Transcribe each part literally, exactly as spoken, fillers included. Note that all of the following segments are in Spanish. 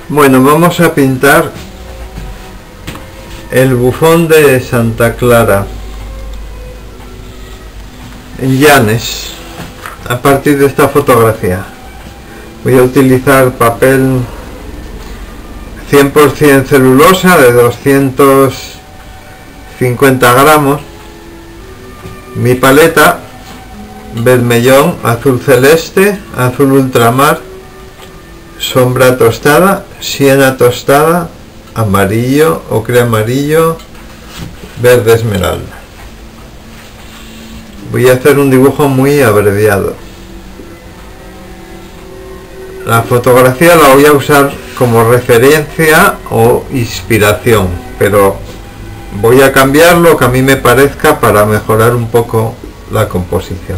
Bueno, vamos a pintar el bufón de Santa Clara en Llanes a partir de esta fotografía. Voy a utilizar papel cien por cien celulosa de doscientos cincuenta gramos, mi paleta vermellón, azul celeste, azul ultramar, sombra tostada, siena tostada, amarillo, ocre amarillo, verde esmeralda. Voy a hacer un dibujo muy abreviado. La fotografía la voy a usar como referencia o inspiración, pero voy a cambiar lo que a mí me parezca para mejorar un poco la composición.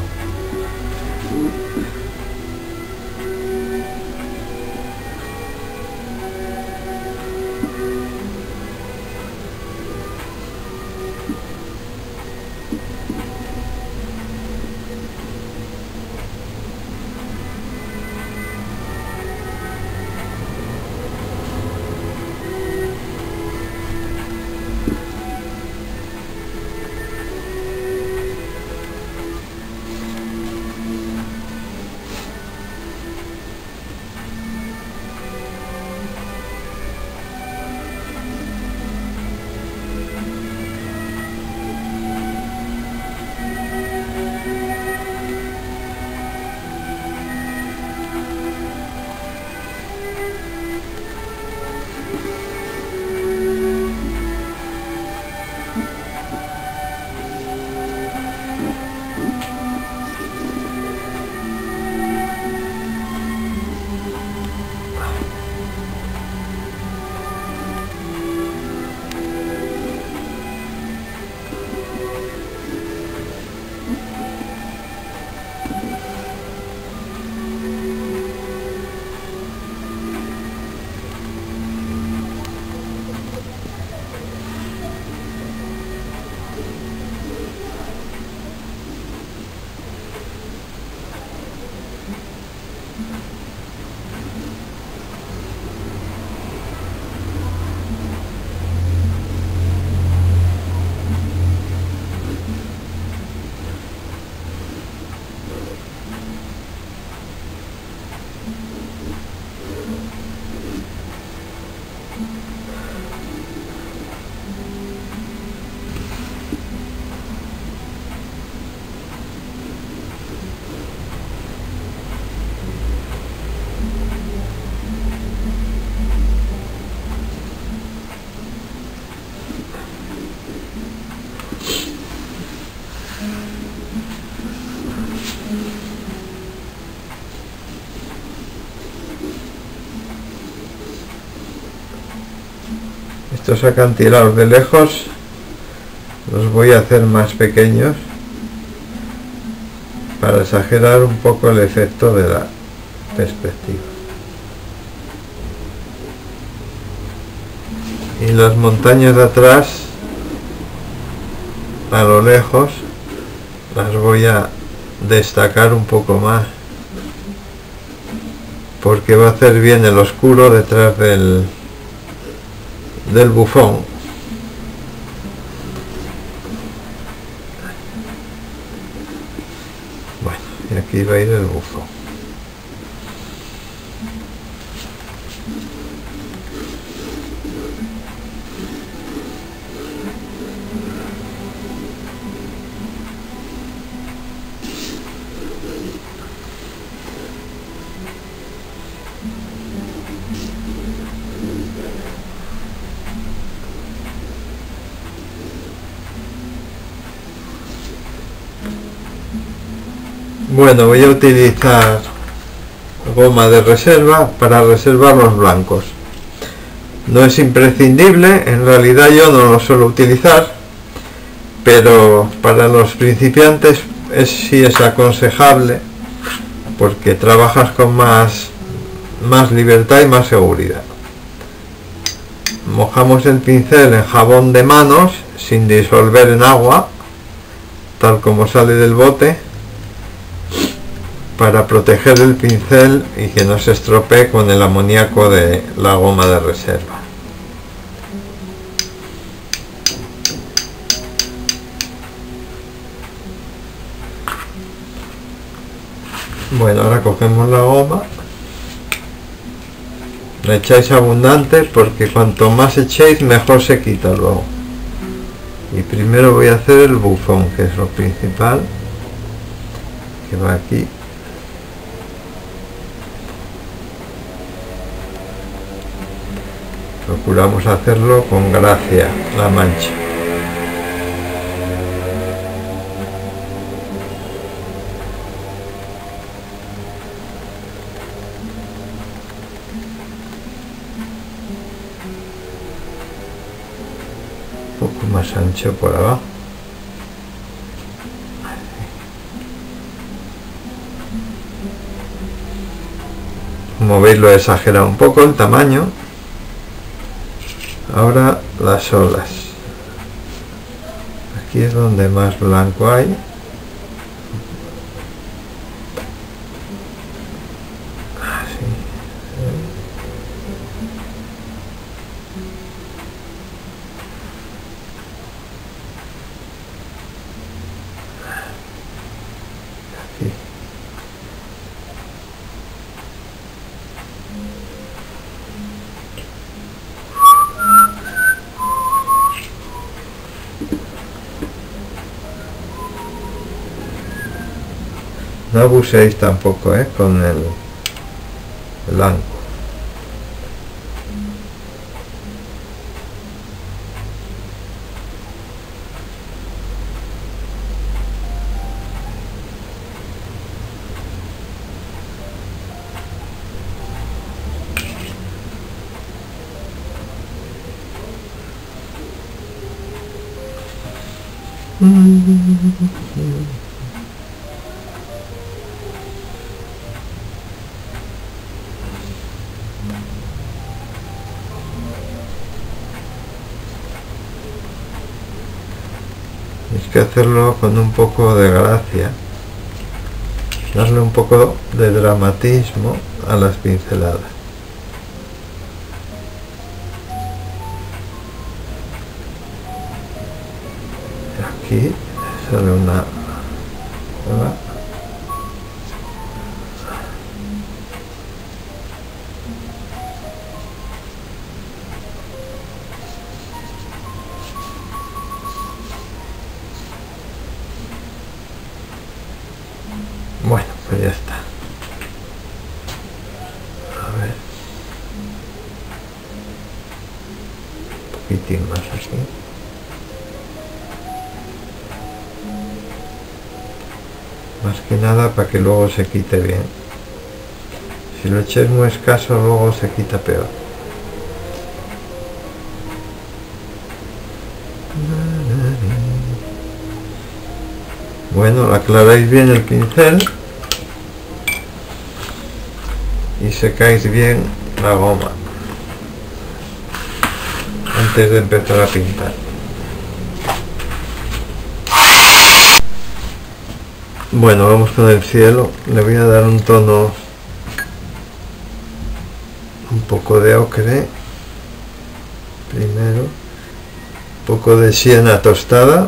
Estos acantilados de lejos los voy a hacer más pequeños para exagerar un poco el efecto de la perspectiva. Y las montañas de atrás, a lo lejos, las voy a destacar un poco más, porque va a hacer bien el oscuro detrás del del bufón. Bueno, y aquí va a ir el bufón. Bueno, voy a utilizar goma de reserva para reservar los blancos. No es imprescindible, en realidad yo no lo suelo utilizar, pero para los principiantes es, sí es aconsejable, porque trabajas con más, más libertad y más seguridad. Mojamos el pincel en jabón de manos sin disolver en agua, tal como sale del bote, para proteger el pincel y que no se estropee con el amoníaco de la goma de reserva. Bueno, ahora cogemos la goma, le echáis abundante porque cuanto más echéis mejor se quita luego. Y primero voy a hacer el bufón, que es lo principal, que va aquí. Procuramos hacerlo con gracia, la mancha. Un poco más ancho por abajo. Como veis, lo he exagerado un poco el tamaño. Ahora las olas. Aquí es donde más blanco hay. Así. Aquí. No abuséis tampoco, ¿eh? Con el blanco. Tienes que hacerlo con un poco de gracia, darle un poco de dramatismo a las pinceladas. Aquí sale una... Bueno, pues ya está. A ver. Un poquitín más así. Más que nada para que luego se quite bien. Si lo echáis muy escaso, luego se quita peor. Bueno, aclaráis bien el pincel y secáis bien la goma antes de empezar a pintar. Bueno, vamos con el cielo. Le voy a dar un tono un poco de ocre primero, un poco de siena tostada,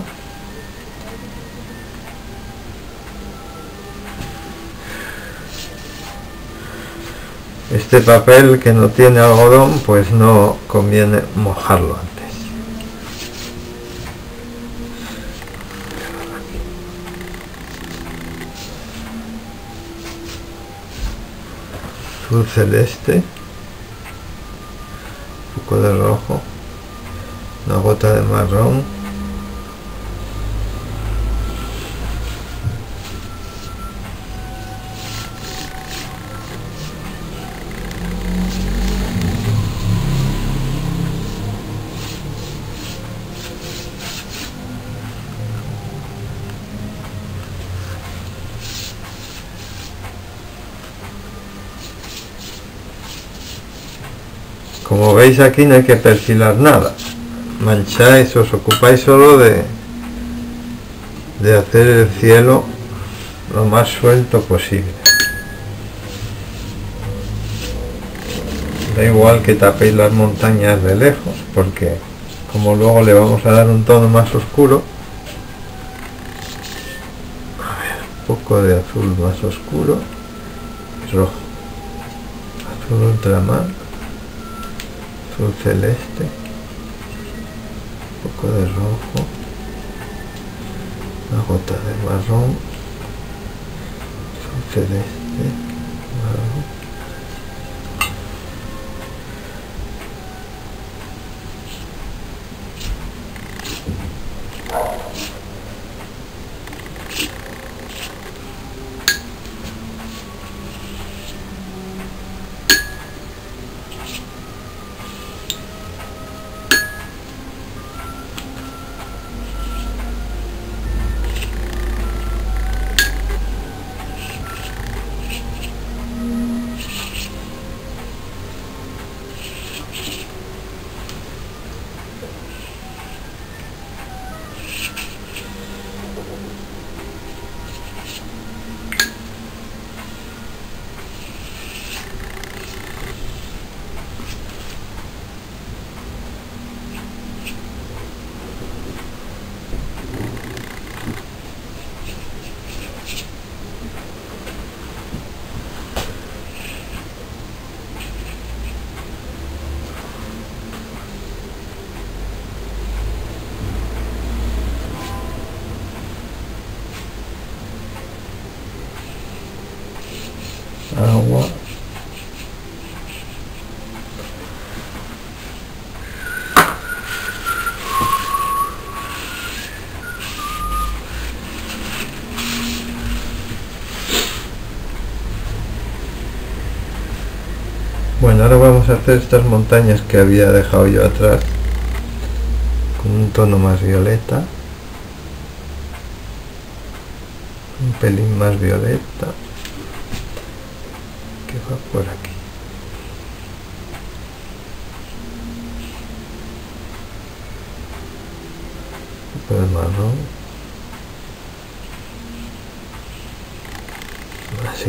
este papel que no tiene algodón pues no conviene mojarlo antes. Azul celeste, un poco de rojo, una gota de marrón, como veis aquí no hay que perfilar nada, mancháis, os ocupáis solo de, de hacer el cielo lo más suelto posible. Da igual que tapéis las montañas de lejos, porque como luego le vamos a dar un tono más oscuro, a ver, un poco de azul más oscuro y rojo, azul ultramar, azul celeste, un poco de rojo, una gota de marrón, azul celeste, marrón. Agua, bueno, ahora vamos a hacer estas montañas que había dejado yo atrás con un tono más violeta, un pelín más violeta, que va por aquí. Un poco de marrón, así.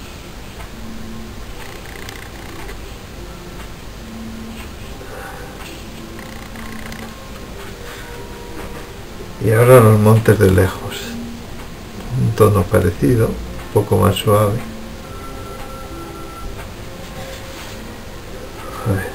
Y ahora los montes de lejos, un tono parecido, un poco más suave. A ver.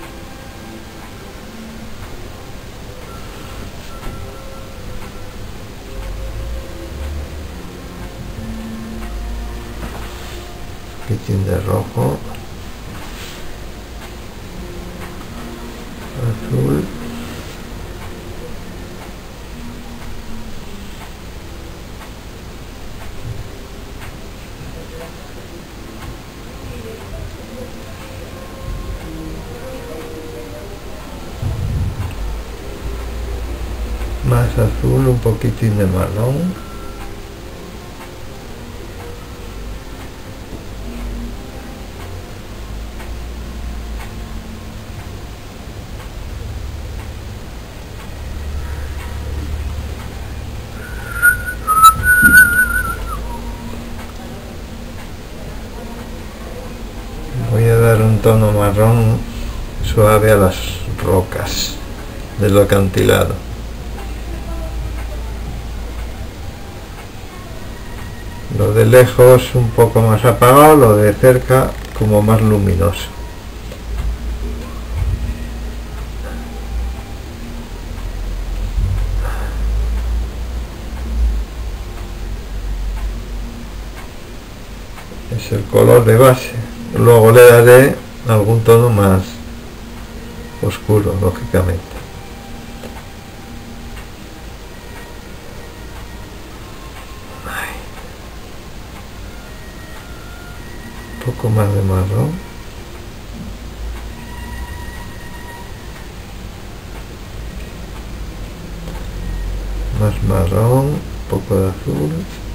Un poquitín de rojo, azul, más azul, un poquitín de marrón, voy a dar un tono marrón suave a las rocas del acantilado. Lo de lejos un poco más apagado, lo de cerca como más luminoso. Es el color de base. Luego le daré algún tono más oscuro, lógicamente. Un poco más de marrón, más marrón, un poco de azul,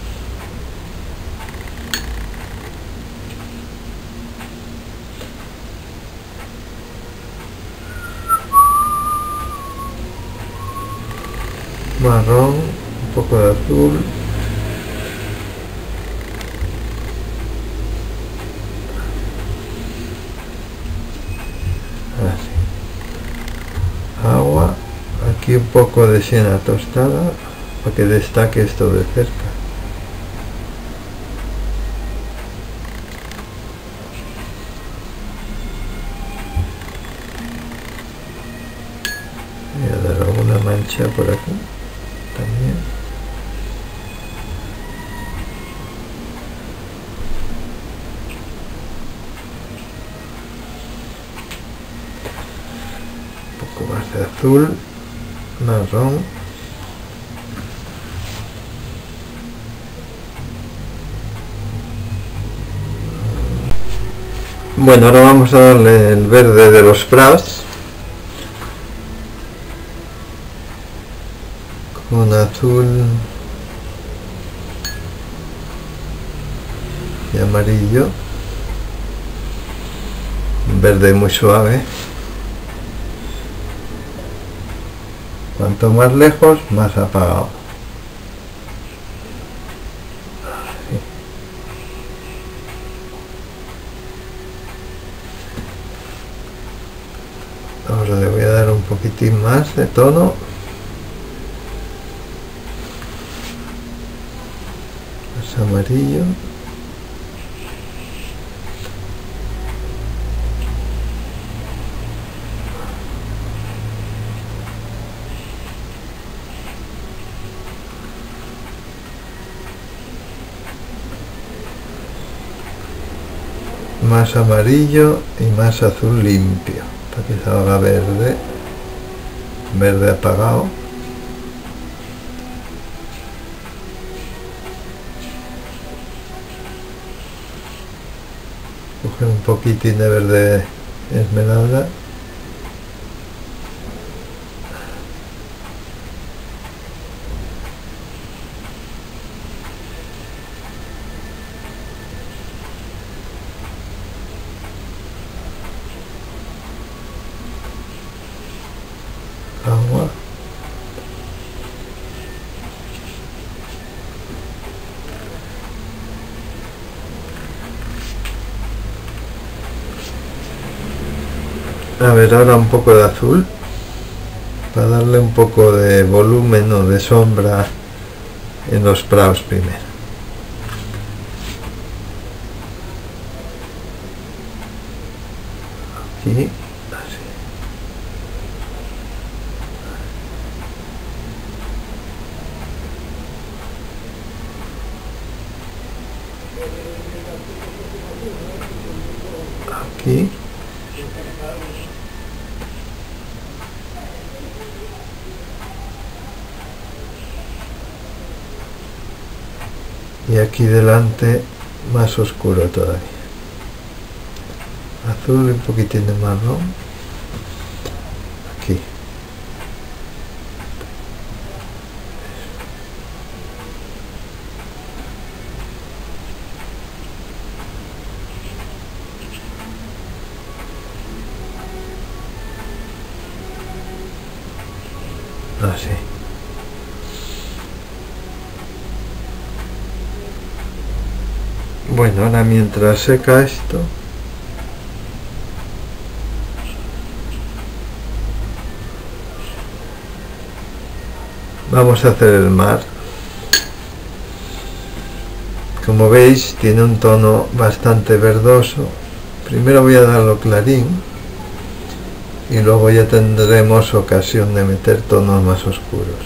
marrón, un poco de azul, aquí un poco de siena tostada para que destaque esto de cerca. Voy a dar alguna mancha por aquí también. Un poco más de azul, marrón. Bueno, ahora vamos a darle el verde de los prados con azul y amarillo, un verde muy suave. Cuanto más lejos, más apagado. Ahora le voy a dar un poquitín más de tono. Más amarillo. Más amarillo y más azul limpio, para que salga verde, verde apagado. Coge un poquitín de verde esmeralda. Agua. A ver, ahora un poco de azul para darle un poco de volumen o de sombra en los prados primero. Aquí. Aquí. Y aquí delante más oscuro todavía. Azul y un poquitín de marrón. Aquí. Así. Bueno, ahora mientras seca esto, vamos a hacer el mar. Como veis, tiene un tono bastante verdoso. Primero voy a darlo clarín y luego ya tendremos ocasión de meter tonos más oscuros.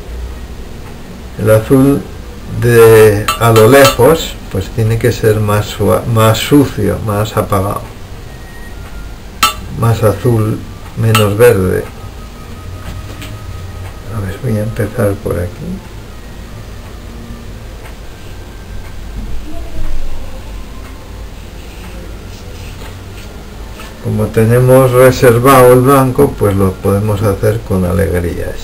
El azul de a lo lejos pues tiene que ser más, más sucio, más apagado, más azul, menos verde. A ver, voy a empezar por aquí. Como tenemos reservado el blanco, pues lo podemos hacer con alegría esto.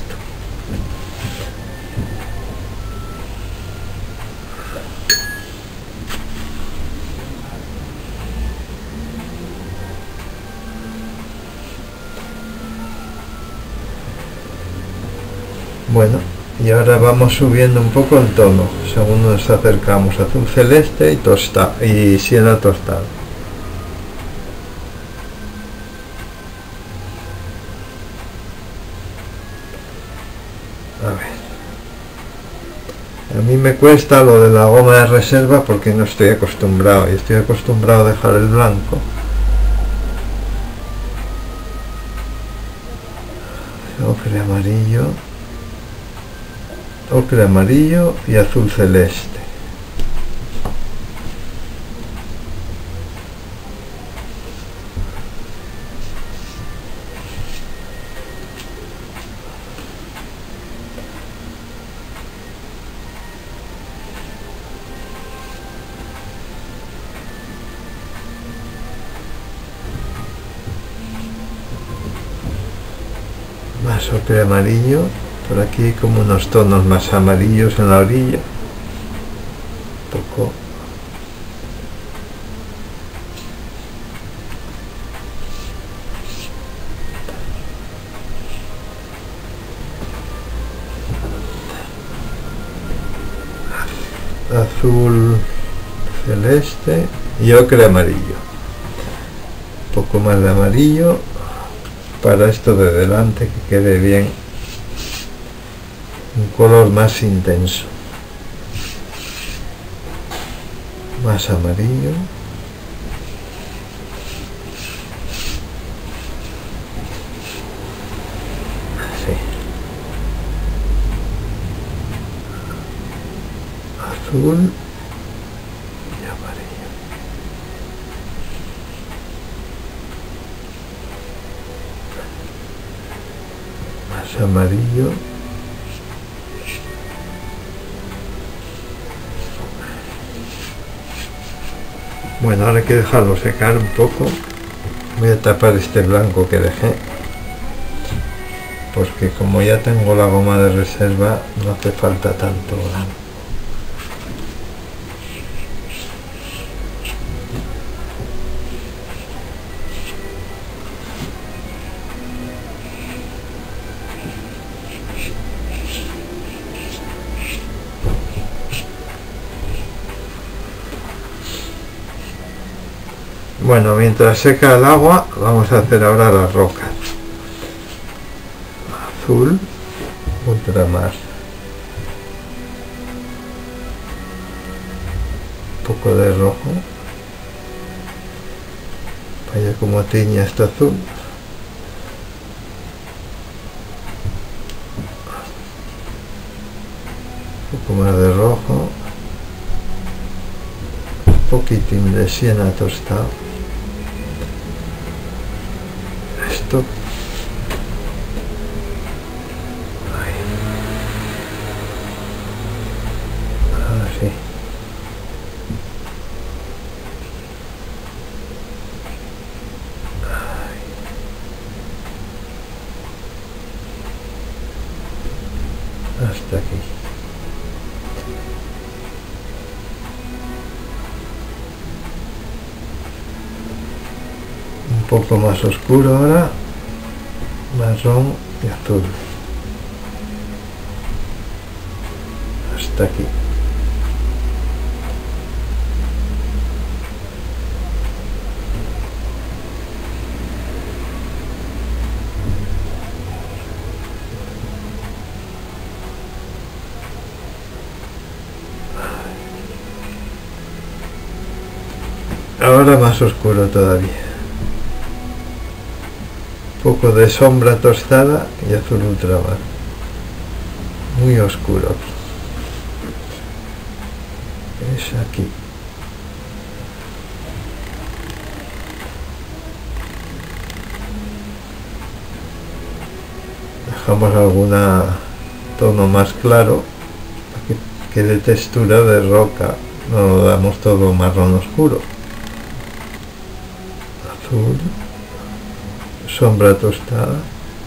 Bueno, y ahora vamos subiendo un poco el tono según nos acercamos. Azul celeste y tosta y siena tostada. me cuesta lo de la goma de reserva porque no estoy acostumbrado, y estoy acostumbrado a dejar el blanco. Ocre amarillo, ocre amarillo y azul celeste. Más ocre amarillo, por aquí como unos tonos más amarillos en la orilla, un poco. Azul celeste y ocre amarillo, un poco más de amarillo para esto de delante, que quede bien un color más intenso, más amarillo, así, azul y amarillo. Más amarillo, bueno, ahora hay que dejarlo secar un poco. Voy a tapar este blanco que dejé, porque como ya tengo la goma de reserva no hace falta tanto blanco. Bueno, mientras seca el agua, vamos a hacer ahora las rocas. Azul, ultramar, un poco de rojo, vaya como tiña este azul, un poco más de rojo, un poquitín de siena tostado. Esto, así, hasta aquí. Un poco más oscuro ahora, marrón y azul, hasta aquí. Ahora más oscuro todavía, un poco de sombra tostada y azul ultramar, muy oscuro. Es aquí. Dejamos alguna tono más claro para que quede textura de roca, no lo damos todo marrón oscuro. Azul, sombra tostada,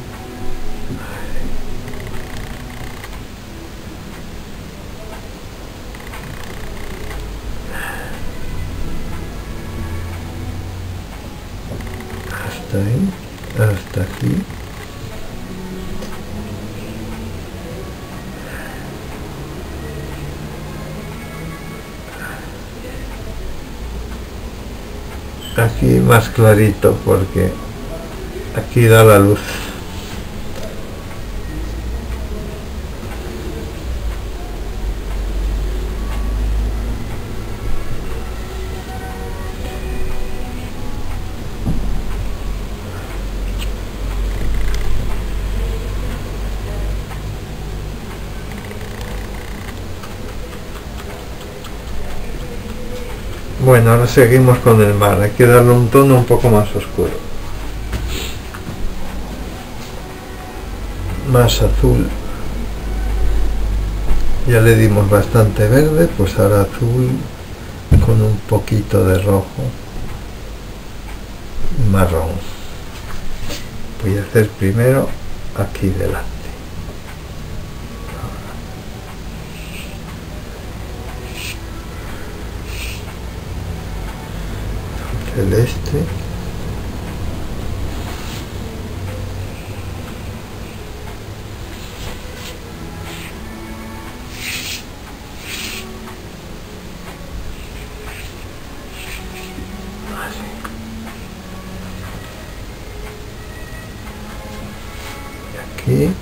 hasta ahí, hasta aquí. Aquí más clarito porque aquí da la luz. Bueno, ahora seguimos con el mar, hay que darle un tono un poco más oscuro, más azul. Ya le dimos bastante verde, pues ahora azul con un poquito de rojo y marrón. Voy a hacer primero aquí delante. Celeste. Aquí.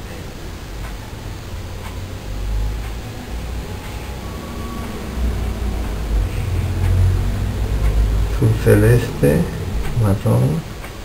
Azul celeste, marrón.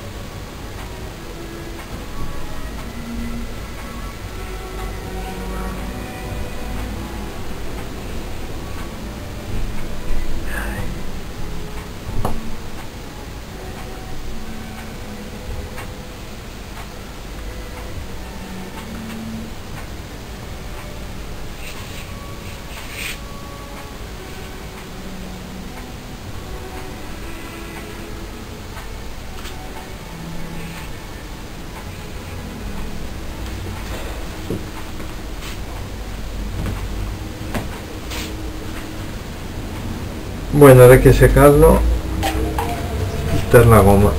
Bueno, ahora hay que secarlo, quitar la goma.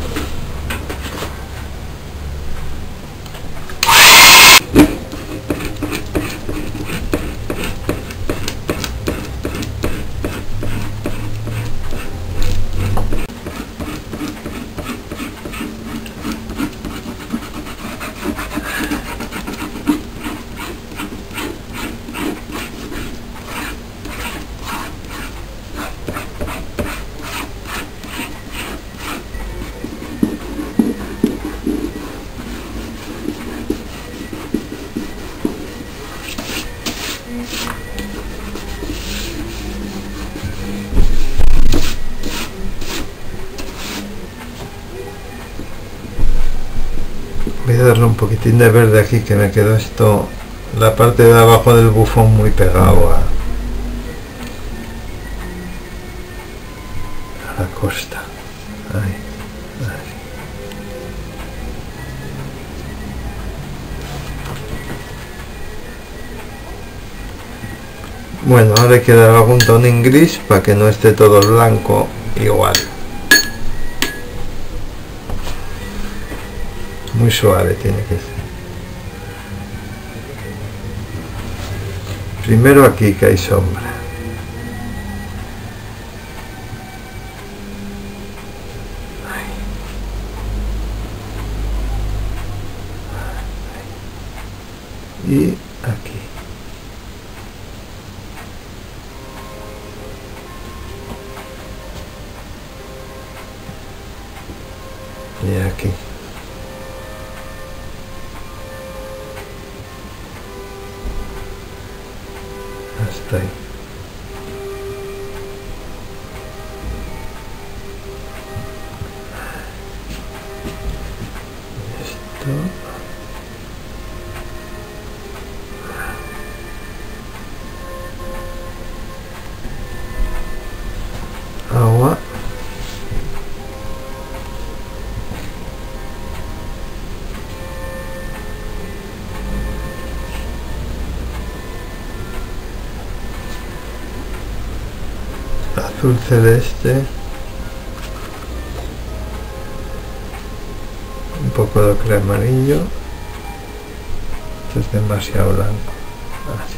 Voy a darle un poquitín de verde aquí, que me quedó esto, la parte de abajo del bufón muy pegado a, a la costa. Ahí, ahí. Bueno, ahora hay que dar algún tono en gris para que no esté todo blanco igual. Muy suave tiene que ser. Primero aquí que hay sombra. Y aquí. Y aquí. Hasta ahí. Esto. Agua. Azul celeste, un poco de ocre amarillo. Esto es demasiado blanco. Así.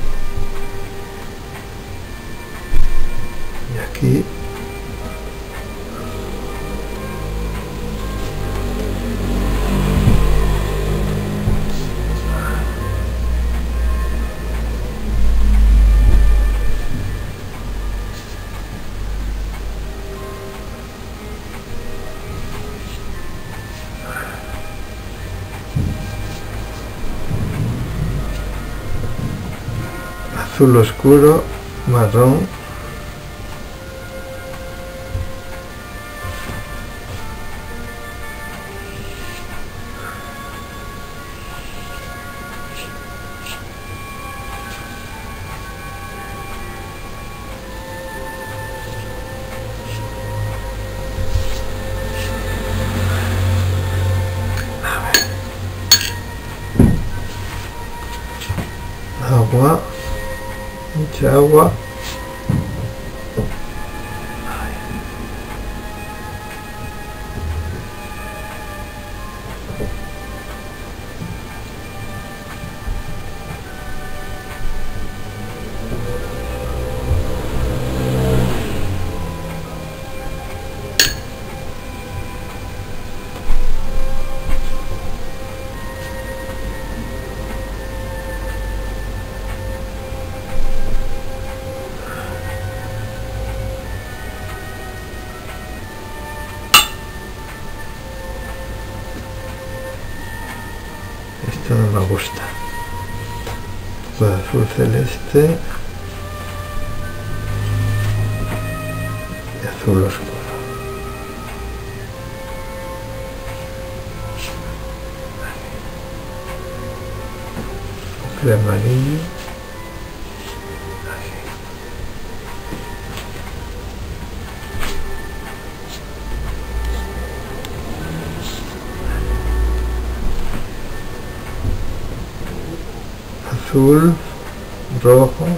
Y aquí azul oscuro, marrón, ese agua. Esto no me gusta. Pues azul celeste y azul oscuro. El amarillo. Azul, rojo,